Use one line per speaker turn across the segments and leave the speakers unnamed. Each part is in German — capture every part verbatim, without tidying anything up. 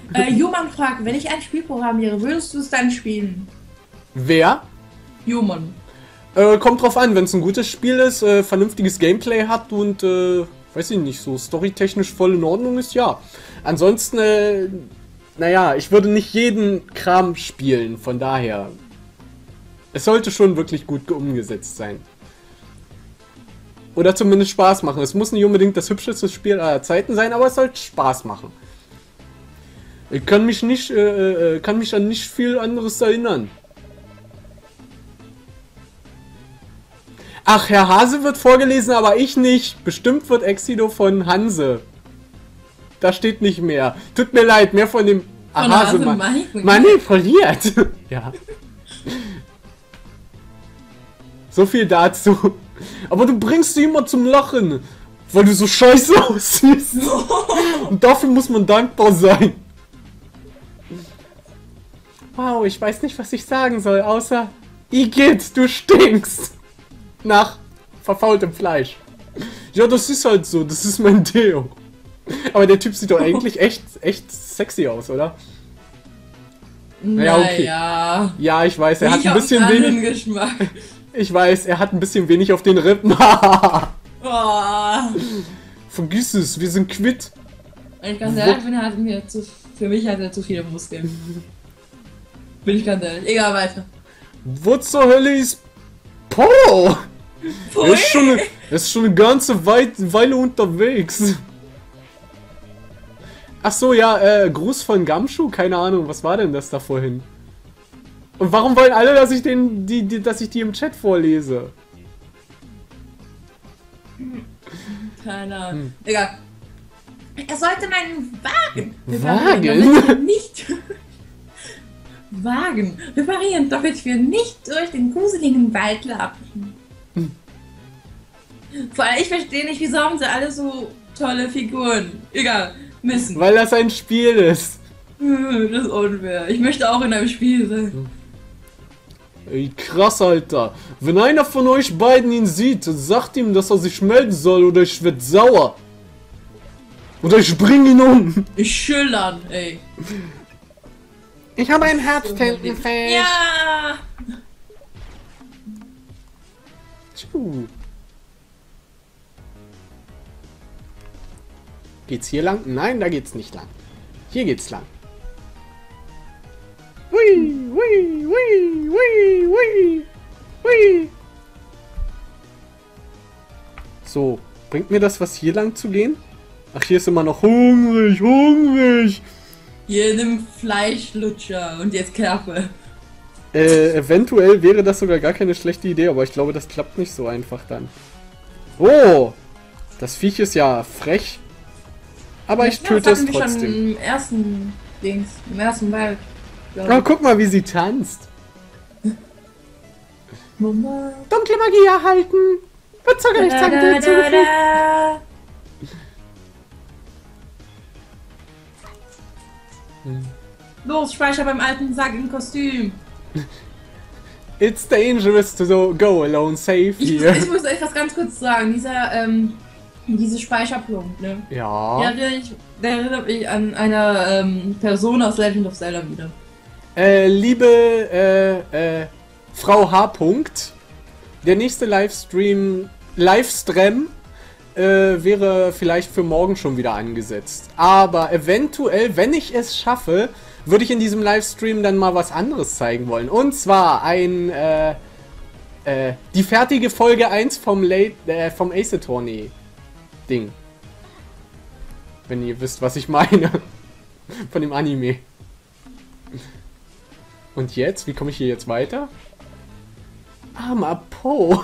Äh, Human fragt, wenn ich ein Spiel programmiere, würdest du es dann spielen?
Wer?
Human.
Äh, kommt drauf an, wenn es ein gutes Spiel ist, äh, vernünftiges Gameplay hat und, äh, weiß ich nicht, so storytechnisch voll in Ordnung ist, ja. Ansonsten, äh, naja, ich würde nicht jeden Kram spielen, von daher. Es sollte schon wirklich gut umgesetzt sein. Oder zumindest Spaß machen. Es muss nicht unbedingt das hübscheste Spiel aller Zeiten sein, aber es sollte Spaß machen. Ich kann mich nicht, äh, äh, kann mich an nicht viel anderes erinnern. Ach, Herr Hase wird vorgelesen, aber ich nicht. Bestimmt wird Exido von Hanse. Da steht nicht mehr. Tut mir leid, mehr von dem
Von
Hase
Hase
man
manipuliert.
manipuliert. Ja. So viel dazu. Aber du bringst sie immer zum Lachen, weil du so scheiße aussiehst. Und dafür muss man dankbar sein. Wow, ich weiß nicht, was ich sagen soll, außer Igitt, du stinkst. Nach verfaultem Fleisch. Ja, das ist halt so, das ist mein Deo. Aber der Typ sieht doch eigentlich echt, echt sexy aus, oder?
Naja,
okay.
ja.
Ja, ich weiß, er hat
Ich
ein
hab
bisschen
einen
wenig.
Geschmack.
Ich weiß, er hat ein bisschen wenig auf den Rippen.
Oh.
Vergiss es, wir sind quitt.
Wenn ich ganz ehrlich bin, hat mir zu, für mich hat er zu viele Muskeln. Bin ich ganz ehrlich. Egal, weiter.
Wo zur Hölle ist Po? Er ist schon, eine, er ist schon eine ganze Weit Weile unterwegs. Ach so, ja, äh, Gruß von Gamschuh? Keine Ahnung, was war denn das da vorhin? Und warum wollen alle, dass ich den, die, die, dass ich die im Chat vorlese?
Keine Ahnung. Hm. Egal. Er sollte meinen Wagen
Wagen?
reparieren, damit wir nicht... Wagen reparieren, damit wir nicht durch den gruseligen Wald laufen. Hm. Vor allem, ich verstehe nicht, wieso haben sie alle so tolle Figuren. Egal, müssen.
Weil das ein Spiel ist.
Das ist unfair. Ich möchte auch in einem Spiel sein.
Ey, krass, Alter. Wenn einer von euch beiden ihn sieht, sagt ihm, dass er sich melden soll oder ich werd sauer. Oder ich bring ihn um.
Ich schillern, ey.
Ich habe ein Herztintenfisch.
Ja!
Tschuh. Geht's hier lang? Nein, da geht's nicht lang. Hier geht's lang. Hui, hui, hui, hui, hui, hui. So, bringt mir das was hier lang zu gehen? Ach, hier ist immer noch hungrig, hungrig.
Hier nimm Fleischlutscher und jetzt Klappe.
Äh, eventuell wäre das sogar gar keine schlechte Idee, aber ich glaube, das klappt nicht so einfach dann. Oh, das Viech ist ja frech. Aber ich töte es trotzdem.
Schon im ersten Dings, im ersten Wald.
Oh, guck mal, wie sie tanzt.
Mama.
Dunkle Magie erhalten. Bezuckerlichtszange zugefügt.
Los, Speicher beim alten Sack im Kostüm.
It's dangerous to go alone, safe
Ich,
here.
ich muss euch was ganz kurz sagen. Dieser, ähm, diese Speicherpunkt, ne?
Ja.
Der erinnert, mich, der erinnert mich an eine ähm, Person aus Legend of Zelda wieder.
Äh, liebe, äh, äh, Frau H. -Punkt, der nächste Livestream, Livestream, äh, wäre vielleicht für morgen schon wieder angesetzt. Aber eventuell, wenn ich es schaffe, würde ich in diesem Livestream dann mal was anderes zeigen wollen. Und zwar ein, äh, äh, die fertige Folge eins vom, Late, äh, vom Ace Attorney Ding. Wenn ihr wisst, was ich meine. Von dem Anime. Und jetzt? Wie komme ich hier jetzt weiter? Armer Po.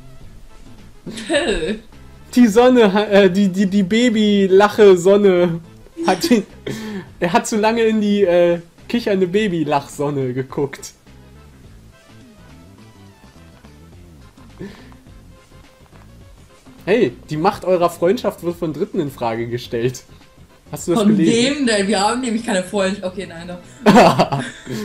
Die Sonne, äh, die, die, die Baby-Lache-Sonne hat ihn, er hat zu lange in die äh, kichernde Baby-Lachsonne geguckt. Hey, die Macht eurer Freundschaft wird von Dritten in Frage gestellt. Hast du das
Von
gelesen?
wem denn? Wir haben nämlich keine Freundschaft. Okay, nein, doch.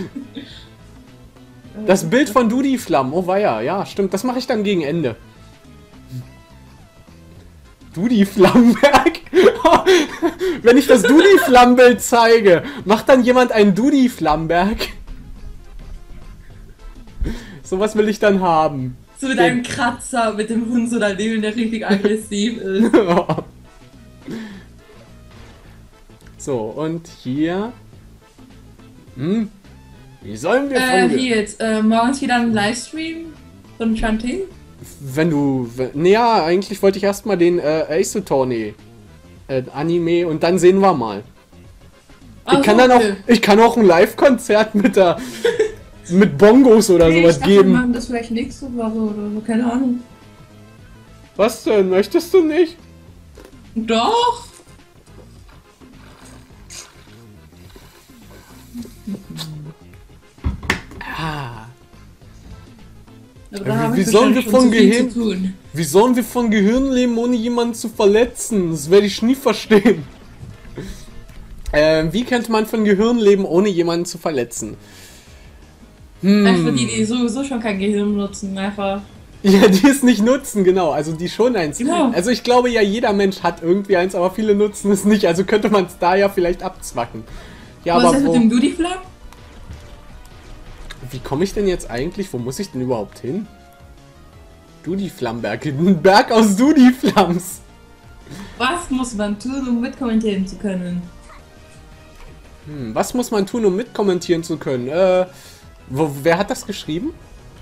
Das Bild von Dudi Flamm, oh weia, ja, stimmt, das mache ich dann gegen Ende. Dudi Flammenberg? Wenn ich das Dudi Flammenbild zeige, macht dann jemand einen Dudi Flammenberg? Sowas will ich dann haben.
So mit einem Kratzer mit dem Hund so daneben, der richtig aggressiv ist.
So, und hier... Hm? Wie sollen wir
Äh,
von...
wie jetzt? Äh, morgens wieder ein Livestream von Shantae?
Wenn du... Naja, eigentlich wollte ich erstmal den äh, Ace Attorney äh, Anime und dann sehen wir mal. Ich
Ach,
kann dann
okay.
auch... Ich kann auch ein Live-Konzert mit der... mit Bongos oder
Okay,
sowas
ich dachte,
geben.
wir machen das vielleicht nächste Woche oder so, keine Ahnung.
Was denn? Möchtest du nicht?
Doch!
Ah.
Aber
Wie-
da habe
wie
ich
sollen wir
wahrscheinlich
von
schon zu viel
Gehirn-
zu tun.
Wie sollen wir von Gehirn leben, ohne jemanden zu verletzen? Das werde ich nie verstehen. Ähm, wie könnte man von Gehirn leben, ohne jemanden zu verletzen? Hm.
Einfach die, die sowieso schon kein Gehirn nutzen, einfach.
Ja, die es nicht nutzen, genau. Also die schon eins.
Ja.
Also ich glaube ja, jeder Mensch hat irgendwie eins, aber viele nutzen es nicht. Also könnte man es da ja vielleicht abzwacken. Ja,
Was ist
aber
das
wo,
mit dem Duty Flag?
wie komme ich denn jetzt eigentlich? Wo muss ich denn überhaupt hin? Dudi Flammenberg. Ein Berg aus Dudi Flams.
Was muss man tun, um mitkommentieren zu können?
Hm, was muss man tun, um mitkommentieren zu können? Äh, wo, wer hat das geschrieben?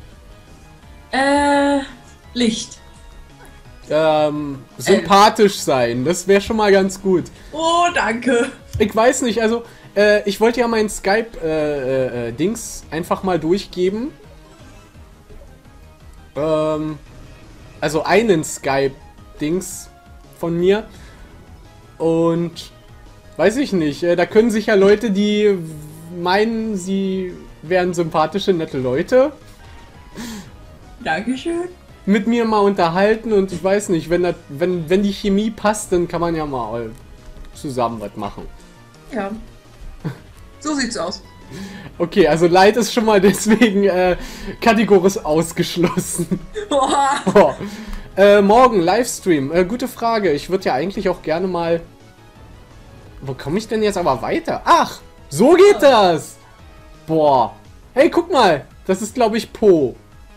Äh, Licht.
Ähm, sympathisch sein. Das wäre schon mal ganz gut.
Oh, danke.
Ich weiß nicht, also, äh, ich wollte ja mein Skype-Dings äh, äh, Dings einfach mal durchgeben. Ähm, also einen Skype-Dings von mir. Und weiß ich nicht, äh, da können sich ja Leute, die meinen, sie wären sympathische, nette Leute,
Dankeschön.
mit mir mal unterhalten und ich weiß nicht, wenn, das, wenn, wenn die Chemie passt, dann kann man ja mal zusammen was machen.
Ja. So sieht's aus.
Okay, also Leid ist schon mal deswegen äh, kategorisch ausgeschlossen.
Boah.
Oh. Äh, morgen Livestream. Äh, gute Frage. Ich würde ja eigentlich auch gerne mal... Wo komme ich denn jetzt aber weiter? Ach, so geht das. Boah. Hey, guck mal. Das ist, glaube ich, Po.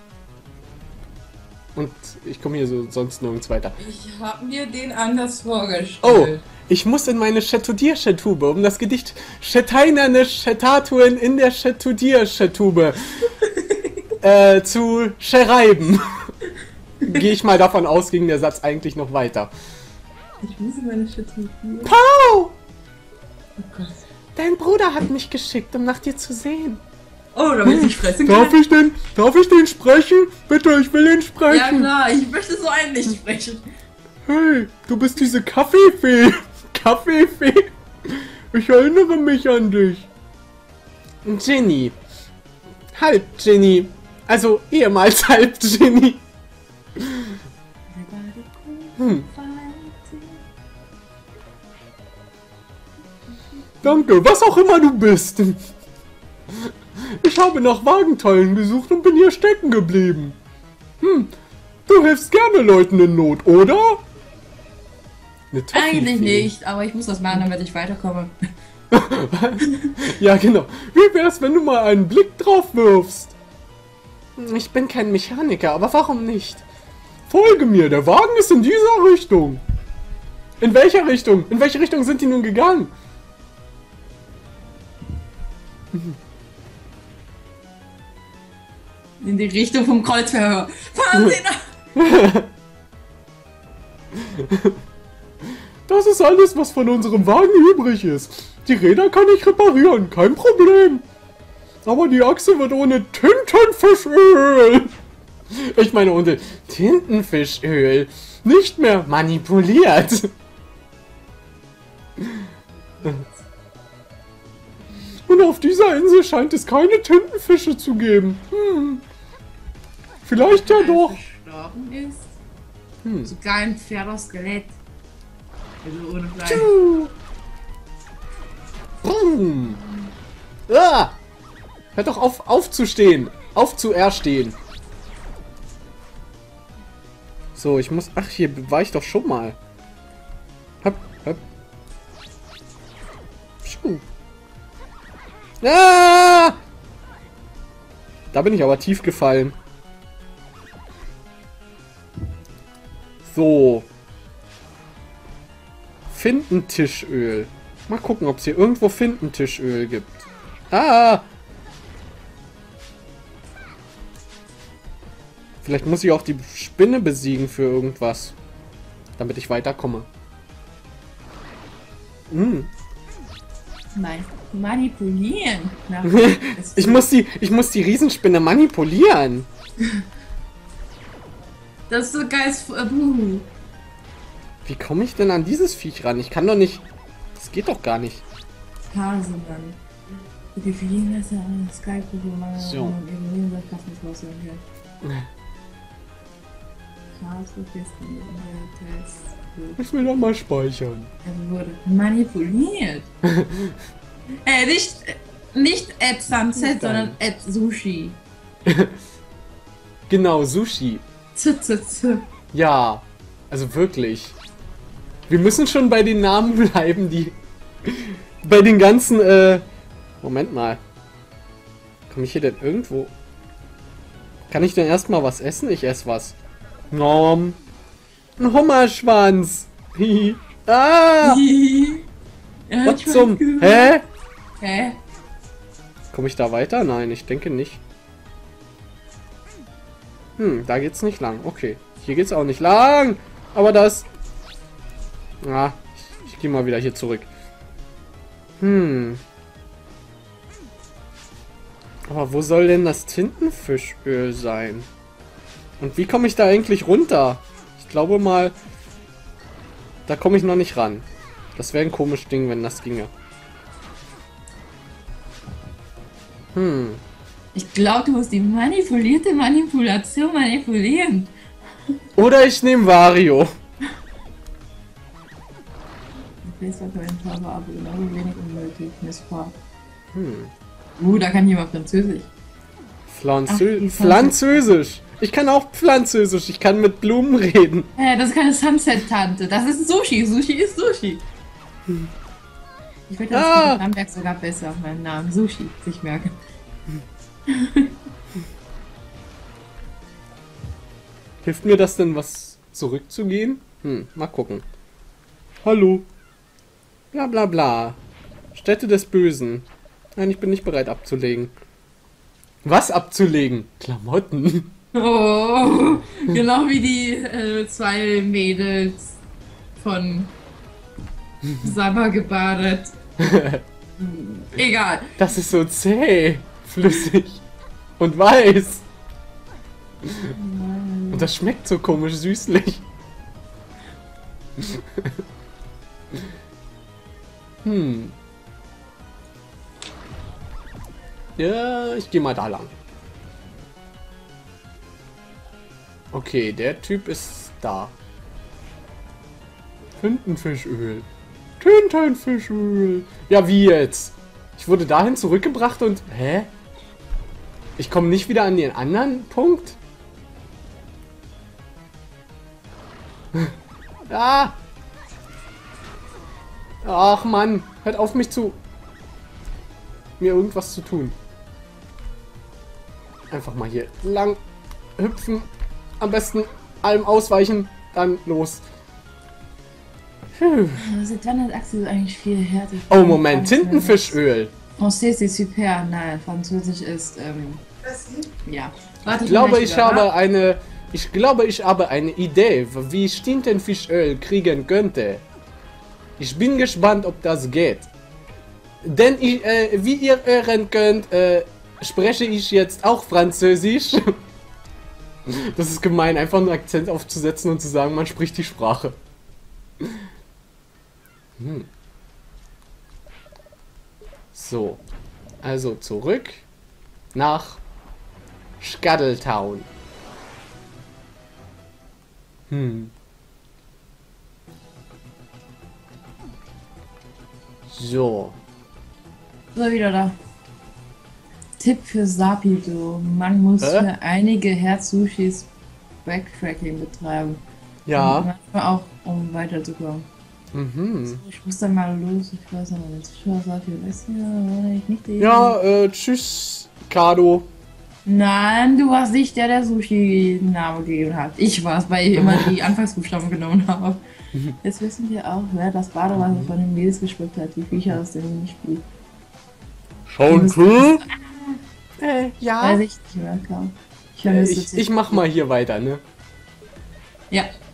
Und ich komme hier so sonst nirgends weiter.
Ich habe mir den anders vorgestellt.
Oh, ich muss in meine Chatoudier-Chatube, um das Gedicht Cheteinerne Chetatuen in der Chatoudier-Chatube äh, zu schreiben. Gehe ich mal davon aus, ging der Satz eigentlich noch weiter.
Ich muss in meine Chatoudier.
Pau!
Oh Gott.
Dein Bruder hat mich geschickt, um nach dir zu sehen.
Oh, damit ich fressen
Darf
kann?
ich den, darf ich den sprechen? Bitte, ich will ihn sprechen.
Ja klar, ich möchte so einen nicht sprechen.
Hey, du bist diese Kaffeefee. Kaffeefee? Ich erinnere mich an dich. Ginny. Halb Ginny. Also ehemals halb Ginny. Hm. Danke, was auch immer du bist. Ich habe nach Wagenteilen gesucht und bin hier stecken geblieben. Hm, du hilfst gerne Leuten in Not, oder? Eine Toffifee.
Eigentlich nicht, aber ich muss das machen, damit ich weiterkomme.
Ja, genau. Wie wär's, wenn du mal einen Blick drauf wirfst? Ich bin kein Mechaniker, aber warum nicht? Folge mir, der Wagen ist in dieser Richtung. In welcher Richtung? In welche Richtung sind die nun gegangen?
In die Richtung vom Kreuzverhör. Fahren Sie nach!
Das ist alles, was von unserem Wagen übrig ist. Die Räder kann ich reparieren, kein Problem. Aber die Achse wird ohne Tintenfischöl, ich meine ohne Tintenfischöl, nicht mehr manipuliert. Und auf dieser Insel scheint es keine Tintenfische zu geben. Hm. Vielleicht ja doch.
Verstorben ist.
Hm.
Sogar ein Pferdeskelett. Also ohne Fleisch.
Tschu. Brumm. Ah. Hört doch auf, aufzustehen. Aufzuerstehen. So, ich muss... Ach, hier war ich doch schon mal. Hopp, hopp. Schuh. Ah! Da bin ich aber tief gefallen. So. Findentischöl. Mal gucken, ob es hier irgendwo Findentischöl gibt. Ah! Vielleicht muss ich auch die Spinne besiegen für irgendwas. Damit ich weiterkomme. Hm.
Nein. Manipulieren. Na,
ich, muss die, ich muss die Riesenspinne manipulieren.
Das ist so geil. Uh.
Wie komme ich denn an dieses Viech ran? Ich kann doch nicht... Das geht doch gar nicht.
Hasen dann. Die definieren das ja an Skype, wo man
so. Ich will doch mal speichern.
Er wurde manipuliert. äh, nicht, nicht at Sunset, sondern at Sushi.
Genau, Sushi.
Z, z, z.
Ja, also wirklich. Wir müssen schon bei den Namen bleiben, die... Bei den ganzen, äh... Moment mal. Komme ich hier denn irgendwo... Kann ich denn erstmal was essen? Ich esse was. Nom. Ein Hummerschwanz. Ah!
Ja,
was zum... Hä?
Hä?
Komme ich da weiter? Nein, ich denke nicht. Hm, da geht's nicht lang. Okay. Hier geht's auch nicht lang. Aber das... Ah, ich, ich gehe mal wieder hier zurück. Hm. Aber wo soll denn das Tintenfischöl sein? Und wie komme ich da eigentlich runter? Ich glaube mal... Da komme ich noch nicht ran. Das wäre ein komisches Ding, wenn das ginge. Hm.
Ich glaube, du musst die manipulierte Manipulation manipulieren.
Oder ich nehme Wario.
Aber genauso wenig unnötig. Missbrauch.
Hm.
Uh, da kann jemand Französisch.
Franzö Ach, Französisch. Ich kann auch Französisch. Ich kann mit Blumen reden.
Ja, das ist keine Sunset-Tante. Das ist Sushi. Sushi ist Sushi. Hm. Ich würde das ah. mit Bamberg sogar besser auf meinen Namen Sushi sich merken.
Hilft mir das denn, was zurückzugehen? Hm, mal gucken. Hallo. Bla bla bla. Stätte des Bösen. Nein, ich bin nicht bereit abzulegen. Was abzulegen? Klamotten.
Oh, genau wie die äh, zwei Mädels von Sabber gebadet. Egal.
Das ist so zäh, flüssig und weiß. Und das schmeckt so komisch süßlich. Hm. Ja, ich gehe mal da lang. Okay, der Typ ist da. Tintenfischöl. Tintenfischöl. Ja, wie jetzt? Ich wurde dahin zurückgebracht und... Hä? Ich komme nicht wieder an den anderen Punkt? Ah! Ach Mann, hört auf mich zu... mir irgendwas zu tun. Einfach mal hier lang hüpfen. Am besten allem ausweichen, dann los.
Puh. Seit wann hat Axel eigentlich viel Härte?
Oh Moment, Tintenfischöl.
Français ist super, nein, Französisch ist, ähm, ja. Warte,
ich glaube, ich habe eine, ich glaube, ich habe eine Idee, wie ich Tintenfischöl kriegen könnte. Ich bin gespannt, ob das geht. Denn ich, äh, wie ihr hören könnt, äh, spreche ich jetzt auch Französisch. Das ist gemein, einfach einen Akzent aufzusetzen und zu sagen, man spricht die Sprache. Hm. So, also zurück nach Scuttletown. Hm. So.
So, wieder da. Tipp für Sapido. Man muss äh? für einige Herz-Sushis Backtracking betreiben.
Ja.
Und manchmal auch, um weiterzukommen.
Mhm.
Ich muss dann mal los. Ich weiß nicht, wenn Zuschauer sagt, wir wissen ja, oder ich nicht den.
Ja, äh, tschüss, Kado.
Nein, du warst nicht der, der Sushi den Namen gegeben hat. Ich war es, weil ich immer die Anfangsbuchstaben genommen habe. Jetzt wissen wir auch, wer das Badewasser von den Mädels geschluckt hat. Die Viecher aus dem Minispiel.
Schauen Sie? Äh, ja.
Weiß ich nicht mehr, klar. Ich,
Äh, ich, ich mach mal hier weiter, ne?
Ja.